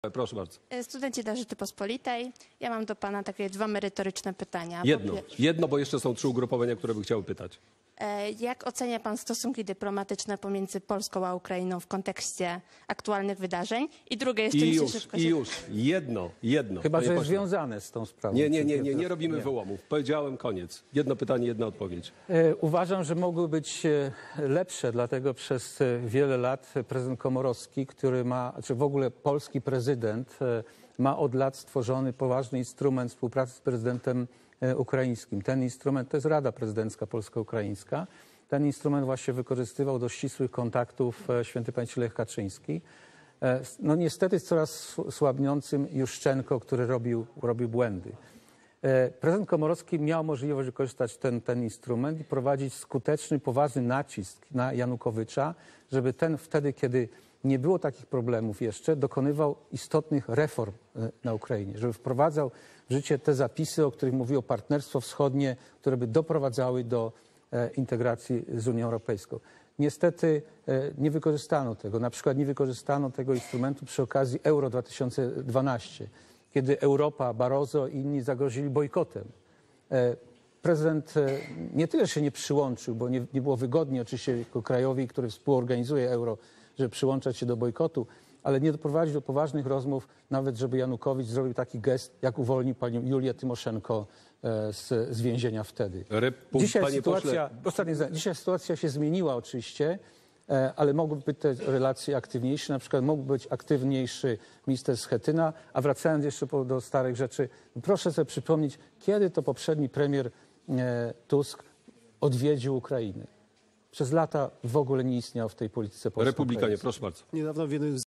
Proszę bardzo. Studenci dla Rzeczypospolitej. Ja mam do pana takie dwa merytoryczne pytania. Jedno, bo jeszcze są 3 ugrupowania, które by chciały pytać. Jak ocenia pan stosunki dyplomatyczne pomiędzy Polską a Ukrainą w kontekście aktualnych wydarzeń? I drugie jeszcze mi się szybko... Jedno. Chyba, Panie że jest pośle. związane z tą sprawą. Nie robimy wyłomów. Powiedziałem koniec. Jedno pytanie, jedna odpowiedź. Uważam, że mogły być lepsze, dlatego przez wiele lat prezydent Komorowski, który ma, czy w ogóle polski prezydent ma od lat stworzony poważny instrument współpracy z prezydentem ukraińskim. Ten instrument to jest Rada Prezydencka Polsko-Ukraińska. Ten instrument właśnie wykorzystywał do ścisłych kontaktów świętej pamięci Lech Kaczyński. No niestety z coraz słabnącym Juszczenko, który robił błędy. Prezydent Komorowski miał możliwość wykorzystać ten instrument i prowadzić skuteczny, poważny nacisk na Janukowycza, żeby ten wtedy, kiedy nie było takich problemów jeszcze, dokonywał istotnych reform na Ukrainie, żeby wprowadzał w życie te zapisy, o których mówiło Partnerstwo Wschodnie, które by doprowadzały do integracji z Unią Europejską. Niestety nie wykorzystano tego. Na przykład nie wykorzystano tego instrumentu przy okazji Euro 2012, kiedy Europa, Barroso i inni zagrozili bojkotem. Prezydent nie tyle się nie przyłączył, bo nie było wygodnie oczywiście jako krajowi, który współorganizuje Euro, żeby przyłączać się do bojkotu, ale nie doprowadził do poważnych rozmów, nawet żeby Janukowicz zrobił taki gest, jak uwolnił panią Julię Tymoszenko z więzienia wtedy. Dzisiaj sytuacja się zmieniła oczywiście, ale mogłyby być te relacje aktywniejsze, na przykład mógłby być aktywniejszy minister Schetyna, a wracając jeszcze do starych rzeczy, proszę sobie przypomnieć, kiedy to poprzedni premier Tusk odwiedził Ukrainę. Przez lata w ogóle nie istniał w tej polityce polskiej. Republikanie, proszę bardzo. Niedawno w jednym